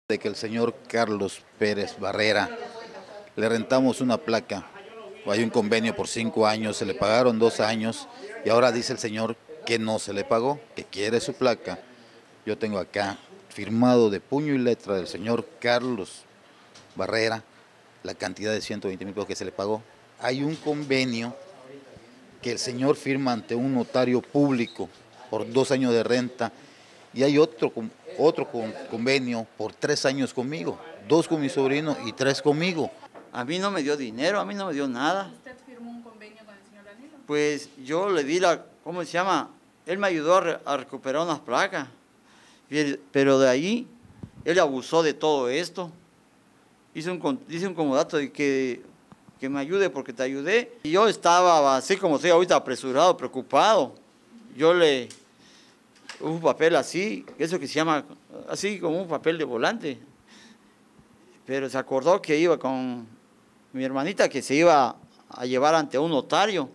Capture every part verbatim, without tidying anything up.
De que el señor Carlos Pérez Barrera le rentamos una placa, hay un convenio por cinco años, se le pagaron dos años y ahora dice el señor que no se le pagó, que quiere su placa. Yo tengo acá firmado de puño y letra del señor Carlos Barrera la cantidad de ciento veinte mil pesos que se le pagó. Hay un convenio que el señor firma ante un notario público por dos años de renta y hay otro, otro convenio por tres años conmigo, dos con mi sobrino y tres conmigo. A mí no me dio dinero, a mí no me dio nada. ¿Usted firmó un convenio con el señor Danilo? Pues yo le di la, ¿cómo se llama? Él me ayudó a, re, a recuperar unas placas, pero de ahí él abusó de todo esto. Hizo un, hice un comodato de que, que me ayude porque te ayudé. Y yo estaba así como estoy ahorita, apresurado, preocupado. Yo le, un papel así, eso que se llama, así como un papel de volante. Pero se acordó que iba con mi hermanita, que se iba a llevar ante un notario.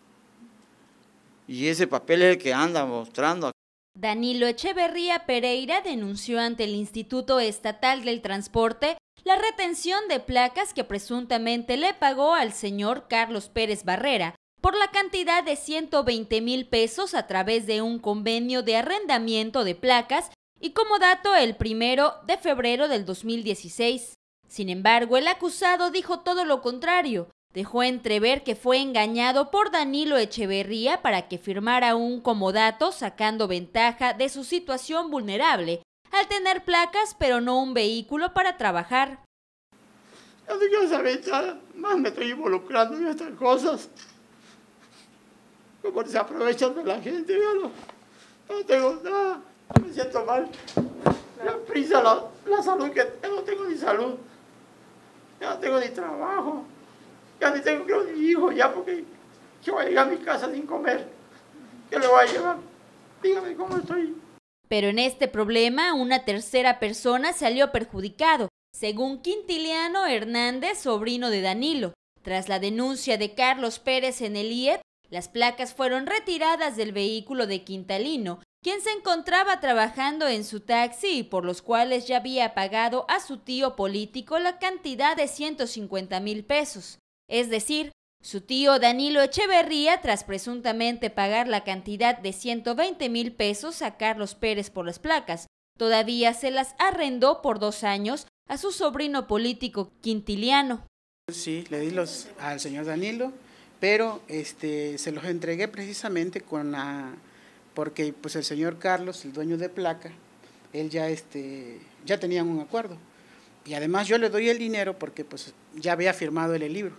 Y ese papel es el que anda mostrando. Danilo Echeverría Pereira denunció ante el Instituto Estatal del Transporte la retención de placas que presuntamente le pagó al señor Carlos Pérez Barrera por la cantidad de ciento veinte mil pesos a través de un convenio de arrendamiento de placas y como dato el primero de febrero del dos mil dieciséis. Sin embargo, el acusado dijo todo lo contrario. Dejó entrever que fue engañado por Danilo Echeverría para que firmara un comodato sacando ventaja de su situación vulnerable al tener placas pero no un vehículo para trabajar. Yo no quiero saber nada, más me estoy involucrando en estas cosas. Como se aprovechan de la gente, yo no, no tengo nada, me siento mal. Me aprisa la, la salud, que yo no tengo ni salud, ya no tengo ni trabajo. Ya ni tengo creo ni hijo ya porque yo voy a llegar a mi casa sin comer. ¿Qué le voy a llevar? Dígame cómo estoy. Pero en este problema una tercera persona salió perjudicado, según Quintiliano Hernández, sobrino de Danilo. Tras la denuncia de Carlos Pérez en el I E D, las placas fueron retiradas del vehículo de Quintalino, quien se encontraba trabajando en su taxi y por los cuales ya había pagado a su tío político la cantidad de ciento cincuenta mil pesos. Es decir, su tío Danilo Echeverría, tras presuntamente pagar la cantidad de ciento veinte mil pesos a Carlos Pérez por las placas, todavía se las arrendó por dos años a su sobrino político Quintiliano. Sí, le di los al señor Danilo, pero este, se los entregué precisamente con la, porque pues el señor Carlos, el dueño de placa, él ya, este, ya tenían un acuerdo. Y además yo le doy el dinero porque pues ya había firmado él el libro.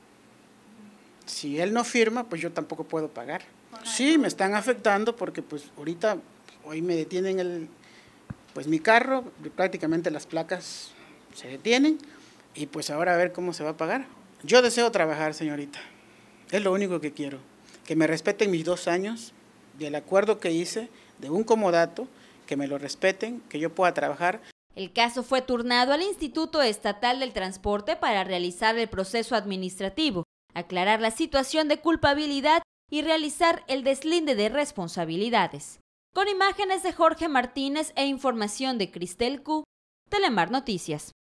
Si él no firma, pues yo tampoco puedo pagar. Sí, me están afectando porque pues ahorita, hoy me detienen el, pues mi carro, prácticamente las placas se detienen y pues ahora a ver cómo se va a pagar. Yo deseo trabajar, señorita, es lo único que quiero, que me respeten mis dos años del acuerdo que hice, de un comodato, que me lo respeten, que yo pueda trabajar. El caso fue turnado al Instituto Estatal del Transporte para realizar el proceso administrativo, aclarar la situación de culpabilidad y realizar el deslinde de responsabilidades. Con imágenes de Jorge Martínez e información de Cristel Q, Telemar Noticias.